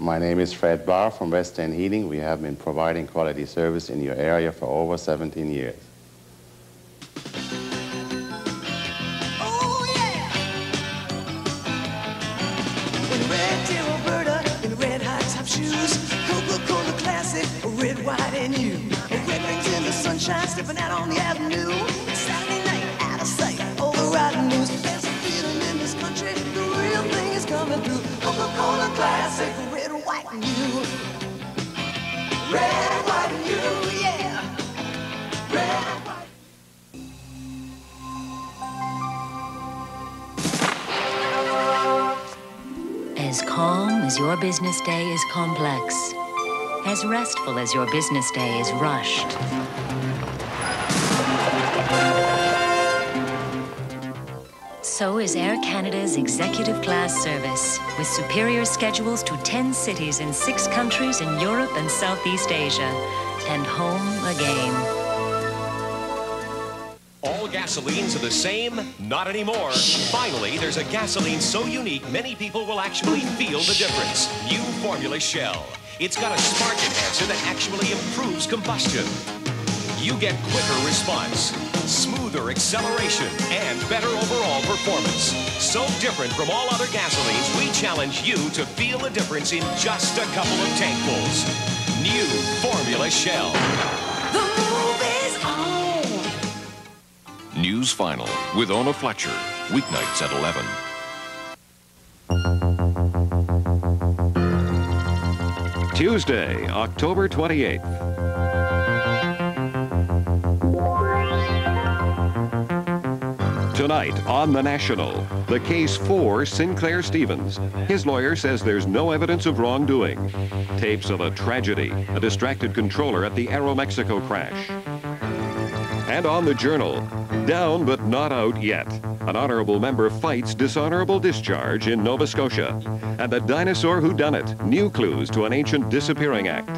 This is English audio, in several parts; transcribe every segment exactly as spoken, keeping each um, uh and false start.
My name is Fred Barr from West End Heating. We have been providing quality service in your area for over seventeen years. Oh, yeah! In red tail Roberta, in red high top shoes, Coca-Cola Classic, red, white, and you. Red rings in the sunshine, stepping out on the avenue. Saturday night, out of sight, all the riding news. There's a feeling in this country, the real thing is coming through. Coca-Cola Classic, red, white, and you. Red, white, and you, yeah. Red, white. As calm as your business day is complex, as restful as your business day is rushed. So is Air Canada's executive class service, with superior schedules to ten cities in six countries in Europe and Southeast Asia, and home again. All gasolines are the same? Not anymore. Finally, there's a gasoline so unique, many people will actually feel the difference. New Formula Shell. It's got a spark enhancer that actually improves combustion. You get quicker response, smoother acceleration, and better overall performance. So different from all other gasolines, we challenge you to feel the difference in just a couple of tankfuls. New Formula Shell. The move is on. News Final with Ona Fletcher, weeknights at eleven. Tuesday, October twenty-eighth. Tonight on The National, the case for Sinclair Stevens. His lawyer says there's no evidence of wrongdoing. Tapes of a tragedy, a distracted controller at the Aeromexico crash. And on The Journal, down but not out yet. An honorable member fights dishonorable discharge in Nova Scotia. And the dinosaur whodunit, new clues to an ancient disappearing act.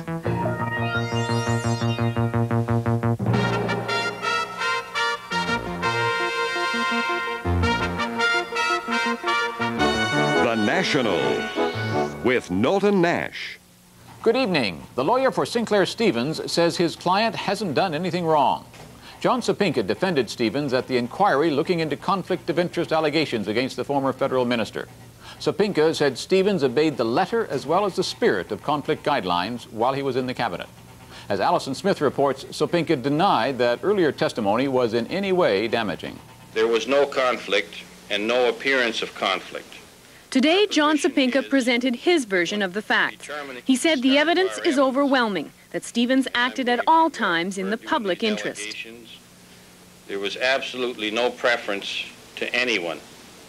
The National with Knowlton Nash. Good evening. The lawyer for Sinclair Stevens says his client hasn't done anything wrong. John Sapinka defended Stevens at the inquiry looking into conflict of interest allegations against the former federal minister. Sapinka said Stevens obeyed the letter as well as the spirit of conflict guidelines while he was in the cabinet. As Alison Smith reports, Sapinka denied that earlier testimony was in any way damaging. There was no conflict and no appearance of conflict. Today, John Sapinka presented his version of the facts. He said the evidence is overwhelming, that Stevens acted at all times in the public interest. There was absolutely no preference to anyone,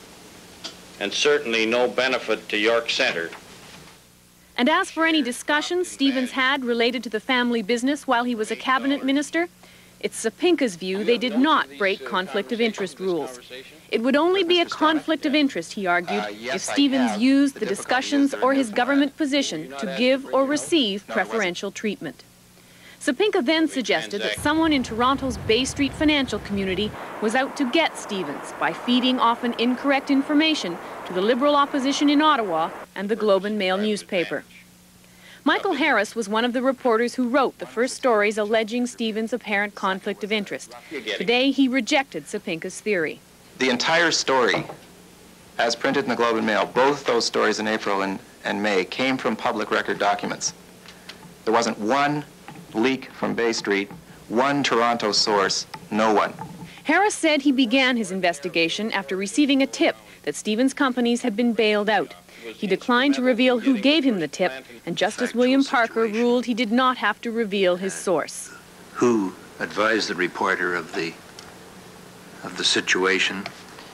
and certainly no benefit to York Centre. And as for any discussions Stevens had related to the family business while he was a cabinet minister, it's Sapinka's view they did not break conflict of interest rules. It would only be a conflict of interest, he argued, if Stevens used the discussions or his government position to give or receive preferential treatment. Sapinka then suggested that someone in Toronto's Bay Street financial community was out to get Stevens by feeding often incorrect information to the Liberal opposition in Ottawa and the Globe and Mail newspaper. Michael Harris was one of the reporters who wrote the first stories alleging Stevens' apparent conflict of interest. Today, he rejected Sapinka's theory. The entire story, as printed in the Globe and Mail, both those stories in April and, and May, came from public record documents. There wasn't one leak from Bay Street, one Toronto source, no one. Harris said he began his investigation after receiving a tip that Stevens' companies had been bailed out. He declined to reveal who gave him the tip, and Justice William Parker ruled he did not have to reveal his source. Who advised the reporter of the of the situation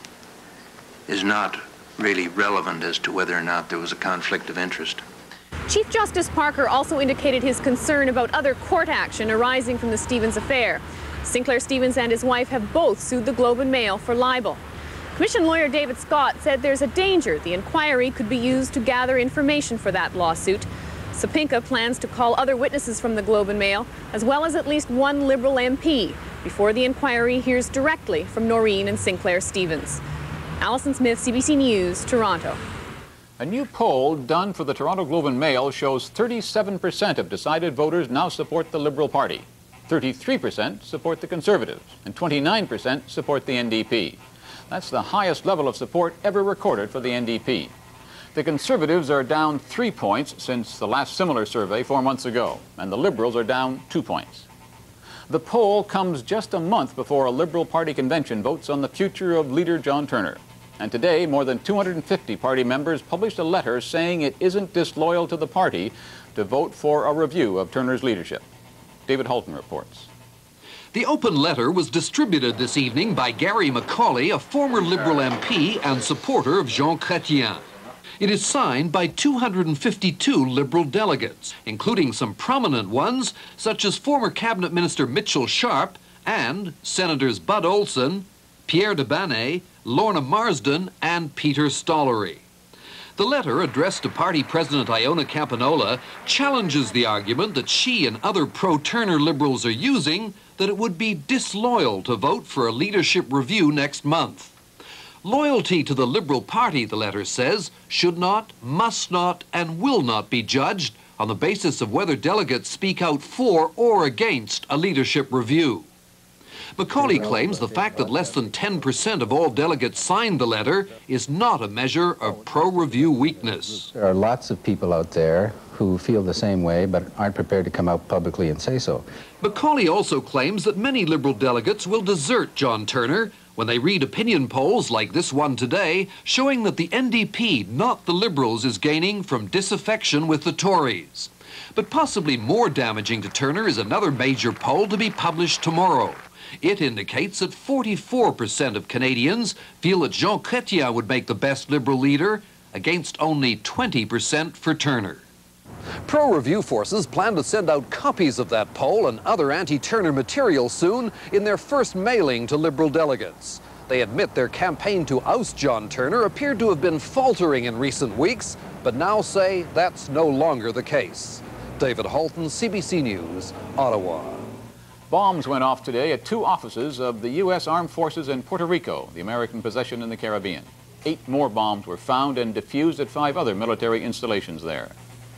is not really relevant as to whether or not there was a conflict of interest. Chief Justice Parker also indicated his concern about other court action arising from the Stevens affair. Sinclair Stevens and his wife have both sued the Globe and Mail for libel. Commission lawyer David Scott said there's a danger the inquiry could be used to gather information for that lawsuit. Sapinka plans to call other witnesses from the Globe and Mail, as well as at least one Liberal M P, before the inquiry hears directly from Noreen and Sinclair Stevens. Alison Smith, C B C News, Toronto. A new poll done for the Toronto Globe and Mail shows thirty-seven percent of decided voters now support the Liberal Party. thirty-three percent support the Conservatives, and twenty-nine percent support the N D P. That's the highest level of support ever recorded for the N D P. The Conservatives are down three points since the last similar survey four months ago, and the Liberals are down two points. The poll comes just a month before a Liberal Party convention votes on the future of leader John Turner. And today, more than two hundred fifty party members published a letter saying it isn't disloyal to the party to vote for a review of Turner's leadership. David Holton reports. The open letter was distributed this evening by Gary Macaulay, a former Liberal M P and supporter of Jean Chrétien. It is signed by two hundred fifty-two Liberal delegates, including some prominent ones, such as former Cabinet Minister Mitchell Sharp and Senators Bud Olson, Pierre de Banay, Lorna Marsden, and Peter Stollery. The letter, addressed to party president Iona Campanola, challenges the argument that she and other pro-Turner Liberals are using that it would be disloyal to vote for a leadership review next month. Loyalty to the Liberal Party, the letter says, should not, must not, and will not be judged on the basis of whether delegates speak out for or against a leadership review. Macaulay claims the fact that less than ten percent of all delegates signed the letter is not a measure of pro-review weakness. There are lots of people out there who feel the same way but aren't prepared to come out publicly and say so. Macaulay also claims that many Liberal delegates will desert John Turner when they read opinion polls like this one today, showing that the N D P, not the Liberals, is gaining from disaffection with the Tories. But possibly more damaging to Turner is another major poll to be published tomorrow. It indicates that forty-four percent of Canadians feel that Jean Chrétien would make the best Liberal leader, against only twenty percent for Turner. Pro-review forces plan to send out copies of that poll and other anti-Turner material soon in their first mailing to Liberal delegates. They admit their campaign to oust John Turner appeared to have been faltering in recent weeks, but now say that's no longer the case. David Holton, C B C News, Ottawa. Bombs went off today at two offices of the U S Armed Forces in Puerto Rico, the American possession in the Caribbean. Eight more bombs were found and defused at five other military installations there.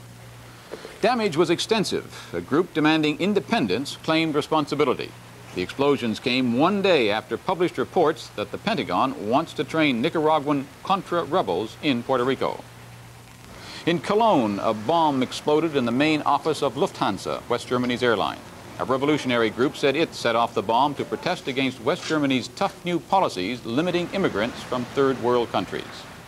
Damage was extensive. A group demanding independence claimed responsibility. The explosions came one day after published reports that the Pentagon wants to train Nicaraguan Contra rebels in Puerto Rico. In Cologne, a bomb exploded in the main office of Lufthansa, West Germany's airline. A revolutionary group said it set off the bomb to protest against West Germany's tough new policies limiting immigrants from third world countries.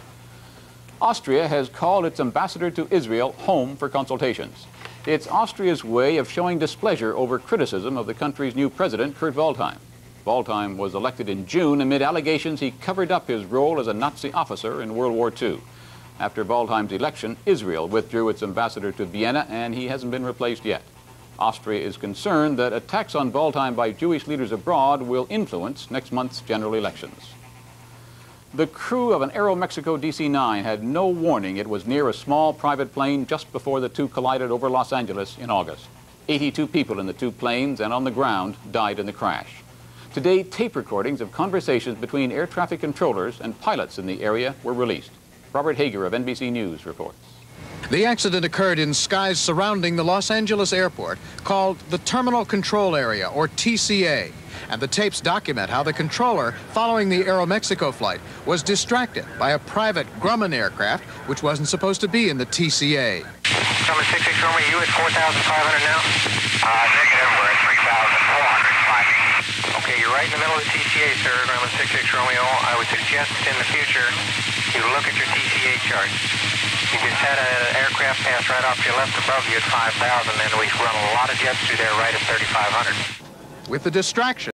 Austria has called its ambassador to Israel home for consultations. It's Austria's way of showing displeasure over criticism of the country's new president, Kurt Waldheim. Waldheim was elected in June amid allegations he covered up his role as a Nazi officer in World War Two. After Waldheim's election, Israel withdrew its ambassador to Vienna, and he hasn't been replaced yet. Austria is concerned that attacks on Waldheim by Jewish leaders abroad will influence next month's general elections. The crew of an Aeromexico D C nine had no warning it was near a small private plane just before the two collided over Los Angeles in August. eighty-two people in the two planes and on the ground died in the crash. Today, tape recordings of conversations between air traffic controllers and pilots in the area were released. Robert Hager of N B C News reports. The accident occurred in skies surrounding the Los Angeles airport, called the Terminal Control Area, or T C A. And the tapes document how the controller, following the Aeromexico flight, was distracted by a private Grumman aircraft, which wasn't supposed to be in the T C A. Coming six six Romeo, you at four thousand five hundred now? Uh, negative, we're at three thousand four hundred climbing. Okay, you're right in the middle of the T C A, sir, Grumman six six Romeo. I would suggest in the future you look at your T C A charts. You just had an aircraft pass right off to your left above you at five thousand, and we've run a lot of jets through there right at thirty-five hundred. With the distraction